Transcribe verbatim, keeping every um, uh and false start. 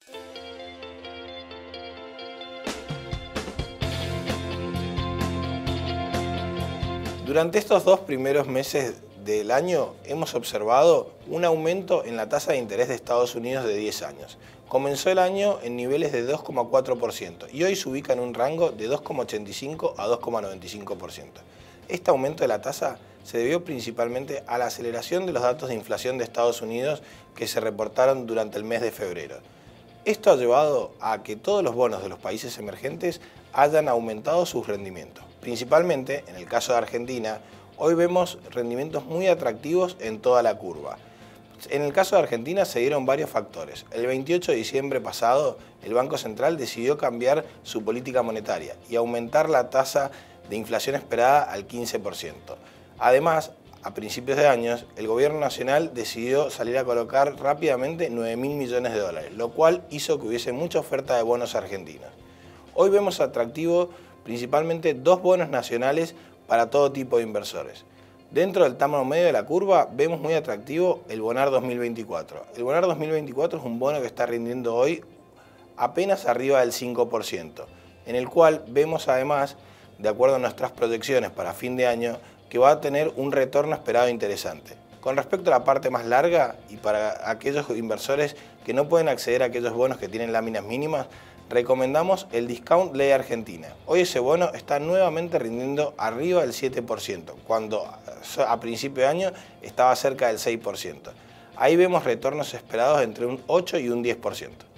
Durante estos dos primeros meses del año hemos observado un aumento en la tasa de interés de Estados Unidos de diez años. Comenzó el año en niveles de dos coma cuatro por ciento y hoy se ubica en un rango de dos coma ochenta y cinco a dos coma noventa y cinco por ciento. Este aumento de la tasa se debió principalmente a la aceleración de los datos de inflación de Estados Unidos que se reportaron durante el mes de febrero. Esto ha llevado a que todos los bonos de los países emergentes hayan aumentado sus rendimientos. Principalmente, en el caso de Argentina, hoy vemos rendimientos muy atractivos en toda la curva. En el caso de Argentina se dieron varios factores. El veintiocho de diciembre pasado, el Banco Central decidió cambiar su política monetaria y aumentar la tasa de inflación esperada al quince por ciento. Además, a principios de años, el gobierno nacional decidió salir a colocar rápidamente nueve mil millones de dólares, lo cual hizo que hubiese mucha oferta de bonos argentinos. Hoy vemos atractivo principalmente dos bonos nacionales para todo tipo de inversores. Dentro del tramo medio de la curva vemos muy atractivo el Bonar dos mil veinticuatro. El Bonar dos mil veinticuatro es un bono que está rindiendo hoy apenas arriba del cinco por ciento, en el cual vemos además, de acuerdo a nuestras proyecciones para fin de año, que va a tener un retorno esperado interesante. Con respecto a la parte más larga y para aquellos inversores que no pueden acceder a aquellos bonos que tienen láminas mínimas, recomendamos el Discount Ley Argentina. Hoy ese bono está nuevamente rindiendo arriba del siete por ciento, cuando a principio de año estaba cerca del seis por ciento. Ahí vemos retornos esperados entre un ocho y un diez por ciento.